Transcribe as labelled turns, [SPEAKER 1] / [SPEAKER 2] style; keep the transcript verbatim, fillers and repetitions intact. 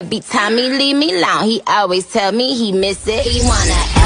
[SPEAKER 1] Every time he leave me alone, he always tell me he miss it. He wanna